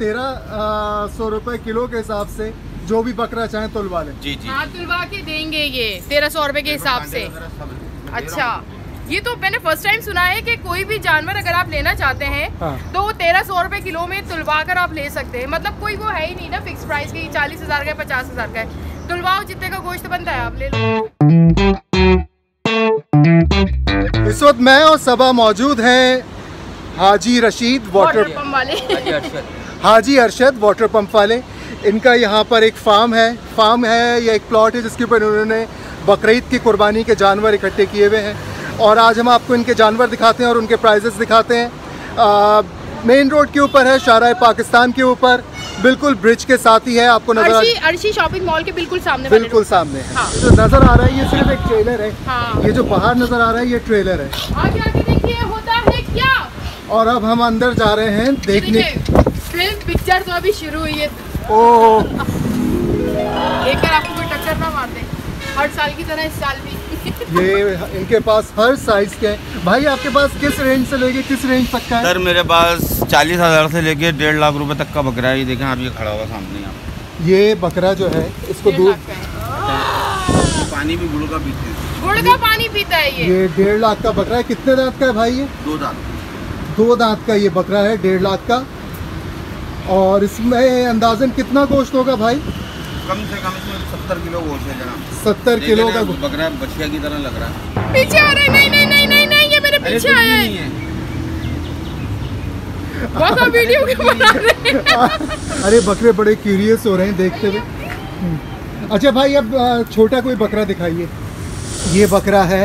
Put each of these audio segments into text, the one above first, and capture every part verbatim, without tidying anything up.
तेरह सौ रुपए किलो के हिसाब से जो भी बकरा चाहे तुलवा लें। जी जी हाँ, तुलवा के देंगे ये तेरह सौ रुपए के हिसाब से। अच्छा, ये तो मैंने फर्स्ट टाइम सुना है कि कोई भी जानवर अगर आप लेना चाहते हैं हाँ। तो तेरह सौ रुपए किलो में तुलवा कर आप ले सकते हैं। मतलब कोई वो है ही नहीं ना फिक्स प्राइस की चालीस हजार का पचास हजार का है, तुलवाओ जितने का गोश्त बनता है आप ले लो। इस वक्त मैं और सबा मौजूद हैं हाजी रशीद वाटर पंप वाले हाजी अरशद वाटर पंप वाले। इनका यहाँ पर एक फार्म है फार्म है या एक प्लॉट है जिसके ऊपर उन्होंने बकरीद की कुर्बानी के जानवर इकट्ठे किए हुए हैं और आज हम आपको इनके जानवर दिखाते हैं और उनके प्राइजेस दिखाते हैं। मेन रोड के ऊपर है, शाहराह पाकिस्तान के ऊपर, बिल्कुल ब्रिज के साथ ही है। आपको नजर अर्शी, अर्शी शॉपिंग मॉल के बिल्कुल सामने बिल्कुल सामने है। हाँ। जो नजर आ रहा है ये सिर्फ एक ट्रेलर है। हाँ। ये जो बाहर नजर आ रहा है ये ट्रेलर है। आगे आगे देखिए होता है क्या। और अब हम अंदर जा रहे हैं देखने। फिल्म पिक्चर तो अभी शुरू हुई है। ओह, देखकर आपको कोई टक्कर ना मार दे, हर साल की तरह इस साल भी। ये इनके पास हर साइज के हैं। भाई आपके पास किस रेंज से लेके किस रेंज तक का है? सर मेरे पास चालीस हजार से लेके डेढ़ लाख रुपए तक का बकरा है। ये देखें आप, ये खड़ा हुआ सामने यहाँ। ये बकरा जो है इसको दूध पानी भी गुड़ का पीते हैं। गुड़ का पानी पीता है ये। ये डेढ़ लाख का बकरा है। कितने दांत का है भाई ये? दो दांत दो दांत का ये बकरा है, डेढ़ लाख का। और इसमें अंदाजन कितना गोश्त होगा भाई? कम से कम इसमें सत्तर किलो गोश्त है जनाब। सत्तर किलो का बकरा बछिया की तरह लग रहा है। पीछे आ रहे, नहीं नहीं नहीं नहीं नहीं, ये मेरे पीछे आया है। बहुत सारे वीडियो क्यों बना रहे हैं? अरे बकरे बड़े क्यूरियस हो रहे हैं देखते हुए। अच्छा भाई अब छोटा कोई बकरा दिखाइए। ये बकरा है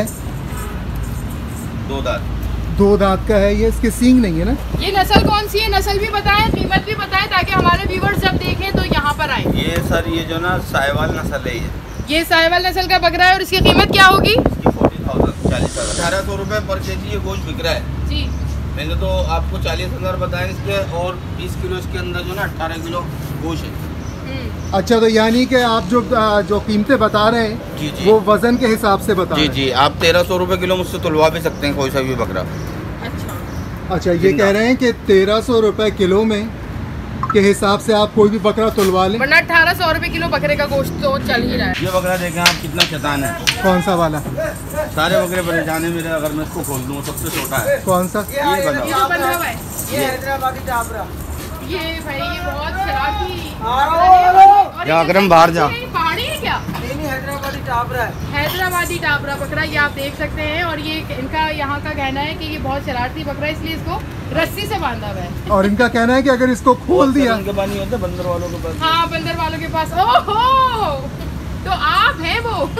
दो दांत दो दांत का है ये, इसके सींग नहीं है ना? ये नस्ल कौन सी है, नस्ल भी बताएं, कीमत भी बताएं ताकि हमारे व्यूवर्स जब देखें तो यहाँ पर आए। ये सर ये जो ना साहिवाल नस्ल है ये ये साहिवाल नस्ल का बकरा है और इसकी कीमत क्या होगी? इसकी फोर्टी थाउजेंड चालीस हजार अठारह सौ रुपये पर के जी ये गोश्त बिक रहा है जी। मैंने तो आपको चालीस हजार बताए इसके, और बीस किलो इसके अंदर जो ना अठारह किलो गोश्त है। अच्छा, तो यानी कि आप जो जो कीमतें बता रहे हैं जी जी वो वजन के हिसाब से बता जी रहे हैं। जी आप तेरह सौ रुपये किलो मुझसे तुलवा भी सकते हैं कोई सा भी बकरा। अच्छा अच्छा, ये कह रहे हैं कि तेरह सौ रुपए किलो में के हिसाब से आप कोई भी बकरा तुलवा लें, वरना अठारह सौ रुपए किलो बकरे का गोश्त तो चल ही रहा है। ये बकरा देखें आप कितना शैतान है। कौन सा वाला? सारे बकरे परेशान है मेरे, अगर मैं इसको खोल दूँ सबसे छोटा है। कौन सा? ये बना ये हुआ। तो बंधा हुआ है। ये हैदराबादी टाबरा। ये भाई ये बहुत शरारती। जा अकरम बाहर जा। पहाड़ी है क्या? हैदराबादी टाबरा है। हैदराबादी टाबरा बकरा ये आप देख सकते हैं और ये इनका यहाँ का कहना है कि ये बहुत शरारती बकरा है इसलिए इसको रस्सी से बांधा हुआ है। और इनका कहना है कि अगर इसको खोल दिया, उनके पास नहीं होते बंदर वालों के पास। हाँ, बंदर वालों के पास। ओहो, तो आप हैं वो।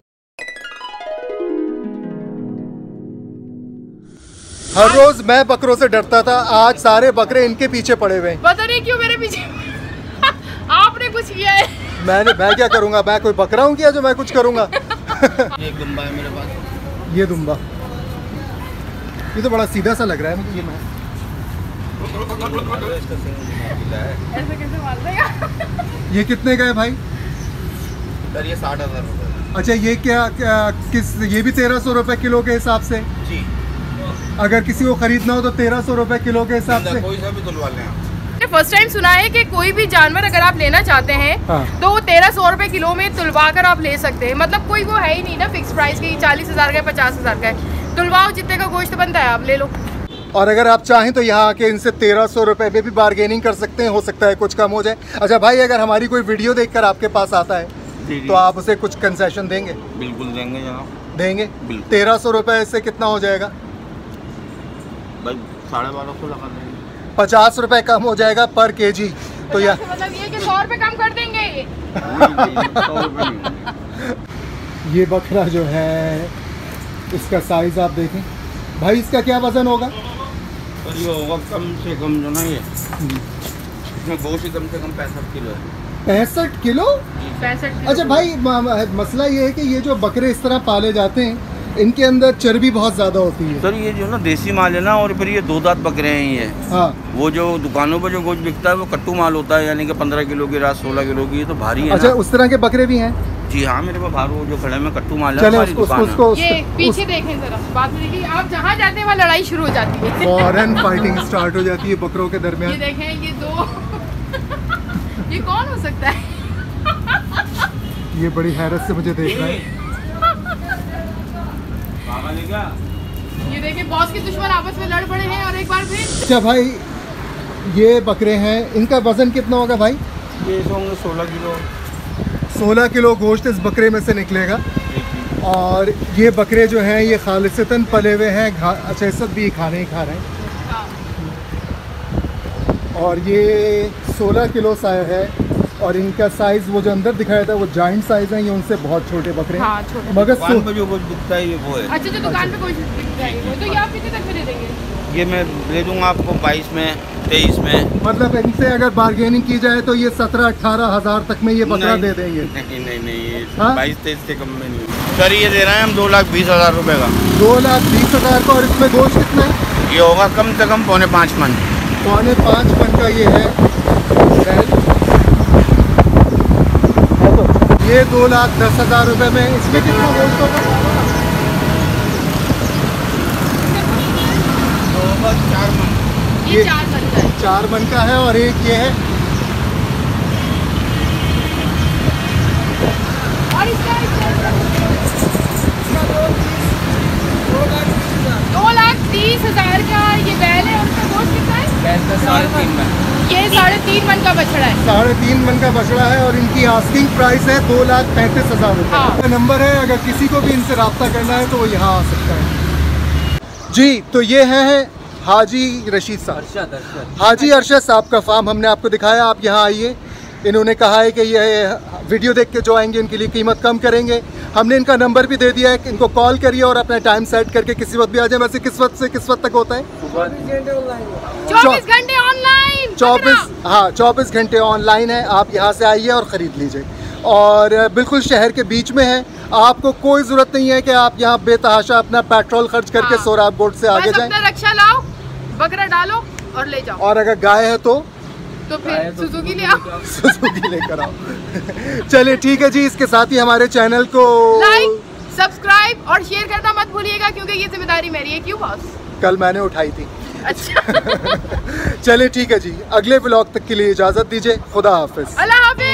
हर रोज मैं बकरों से डरता था, आज सारे बकरे इनके पीछे पड़े हुए हैं। पता नहीं क्यों मेरे पीछे। आपने कुछ किया है। मैंने मैं क्या करूंगा? मैं कोई बकरा हूँ क्या जो मैं कुछ करूंगा? ये दुम्बा है मेरे पास। ये दुम्बा, ये तो बड़ा सीधा सा लग रहा है मुझे। ऐसे कैसे मार देगा? ये कितने का है भाई? सर ये साठ हजार रुपये। अच्छा, ये क्या, क्या किस ये भी तेरह सौ रुपए किलो के हिसाब से? जी अगर किसी को खरीदना हो तो तेरह सौ रुपए किलो के हिसाब से। कोई सा भी तुलवा लें आप। फर्स्ट टाइम सुना है कि कोई भी जानवर अगर आप लेना चाहते हैं हाँ। तो तेरह सौ रुपए किलो में तुलवा कर आप ले सकते हैं। मतलब कोई वो है ही नहीं ना फिक्स प्राइस की चालीस हजार का पचास हजार का है, तुलवाओ जितने का गोश्त बनता है आप ले लो। और अगर आप चाहें तो यहाँ आके इनसे तेरह सौ रुपए में भी बार्गेनिंग कर सकते हैं, हो सकता है कुछ कम हो जाए। अच्छा भाई, अगर हमारी कोई वीडियो देखकर आपके पास आता है तो आप उसे कुछ कंसेशन देंगे? बिल्कुल देंगे जनाब। देंगे। तेरह सौ रुपए से कितना हो जाएगा भाई? साढ़े बारह सौ लगा देंगे। पचास रुपए कम हो जाएगा पर केजी। तो यार मतलब ये कि सौ रुपए कम कर देंगे। ये बकरा जो है इसका साइज आप देखें भाई, इसका क्या वजन होगा? और ये होगा कम से कम जो ना ये इसमें गोश्त ही कम से कम पैंसठ किलो है। पैंसठ किलो? पैंसठ। अच्छा भाई, मसला ये है कि ये जो बकरे इस तरह पाले जाते हैं इनके अंदर चर्बी बहुत ज्यादा होती है। सर ये जो ना देसी माल है ना, और फिर ये दो दांत बकरे हैं ये। हाँ। वो जो दुकानों पर जो गोश्त बिकता है वो कट्टू माल होता है, यानी कि पंद्रह किलो की रात सोलह किलो की, ये तो भारी है। अच्छा, उस तरह के बकरे भी हैं? जी हाँ, मेरे पास बाहर वो जो खड़े में कट्टू माल है। चले उसको, उसको, उसको, ये पीछे देखें जरा, बात देखिए, आप जहाँ जाते हैं वहाँ लड़ाई शुरू हो जाती है। फौरन फाइटिंग स्टार्ट हो जाती है बकरों के ये दरमियान। देखें ये दो ये कौन हो सकता है? ये बड़ी हैरत से मुझे देख रहा है। पागल है क्या? ये देखिए बॉस के दुश्मन आपस में लड़ पड़े हैं और एक बार फिर। अच्छा भाई, ये बकरे हैं, इनका वजन कितना होगा भाई? ये होंगे सोलह किलो। सोलह किलो गोश्त इस बकरे में से निकलेगा। और ये बकरे जो हैं ये खालिसतन पले हुए हैं, अच्छा इस सब भी खाने ही खा रहे हैं। हाँ। और ये सोलह किलो सा है और इनका साइज वो जो अंदर दिखाया था वो जाइंट साइज है, ये उनसे बहुत छोटे बकरे हैं। हाँ, छोटे। मगर दुकान पे जो कुछ दिखता है ये वो है। अच्छा, जो दुकान पे कोई दिखता है वो, तो ये आप कितने तक में दे देंगे? ये मैं ले दूंगा आपको बाईस में, तेईस में। मतलब इनसे अगर बार्गेनिंग की जाए तो ये सत्रह अठारह हजार तक में ये बकरा दे देंगे। नहीं नहीं नहीं, ये हाँ? बाईस तेईस से कम में नहीं। सर ये दे रहे हैं हम दो लाख बीस हजार रुपए का। दो लाख बीस हजार का। और इसमें गोश्त कितना है? ये होगा कम से कम पौने पाँच मन। पौने पाँच मन का ये है बैल। ये दो लाख दस हजार रुपए में। इसमें कितना गोश्त होगा? चार मन। ये ये चार बनता है। चार मन का है। और एक ये है और इसका दो लाख तीस हजार का ये बैल है। और उसका गोश्त कितना है? साढ़े तीन मन। ये साढ़े तीन मन का बछड़ा है। साढ़े तीन मन का बछड़ा है। और इनकी आस्किंग प्राइस है दो लाख पैंतीस हजार रुपये। हाँ। नंबर है, अगर किसी को भी इनसे रब्ता करना है तो वो यहाँ आ सकता है। जी, तो ये है हाजी रशीद साहब। अरशद अरशद हाजी अरशद साहब का फार्म हमने आपको दिखाया, आप यहाँ आइए। इन्होंने कहा है कि ये वीडियो देख के जो आएंगे उनके लिए कीमत कम करेंगे। हमने इनका नंबर भी दे दिया है कि इनको कॉल करिए और अपना टाइम सेट करके किसी वक्त भी आ जाए। वैसे किस वक्त से किस वक्त तक होता है? चौबीस घंटे ऑनलाइन। चौबीस हाँ चौबीस घंटे ऑनलाइन है। आप यहाँ से आइए और ख़रीद लीजिए। और बिल्कुल शहर के बीच में है। आपको कोई ज़रूरत नहीं है कि आप यहाँ बेतहाशा अपना पेट्रोल खर्च करके हाँ। सोराब बोर्ड से आगे जाएं। अपना रक्षा लाओ, बकरा डालो और ले जाओ। और अगर गाय है तो तो फिर सुजुकी ले आओ। सुजुकी लेकर आओ। चलिए ठीक है जी, इसके साथ ही हमारे चैनल को लाइक, सब्सक्राइब और शेयर करना मत भूलिएगा, क्योंकि ये जिम्मेदारी मेरी है। क्यों बॉस? कल मैंने उठाई थी। अच्छा। चलिए ठीक है जी, अगले व्लॉग तक के लिए इजाज़त दीजिए। खुदा हाफिज। अल्लाह हाफिज।